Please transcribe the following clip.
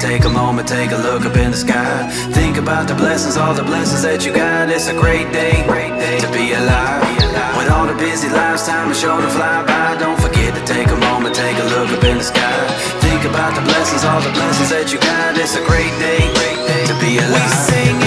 take a moment, take a look up in the sky. Think about the blessings, all the blessings that you got. It's a great day to be alive. With all the busy lives, time is sure to fly by. Don't forget to take a moment, take a look up in the sky. Think about the blessings, all the blessings that you got. It's a great day to be alive. We sing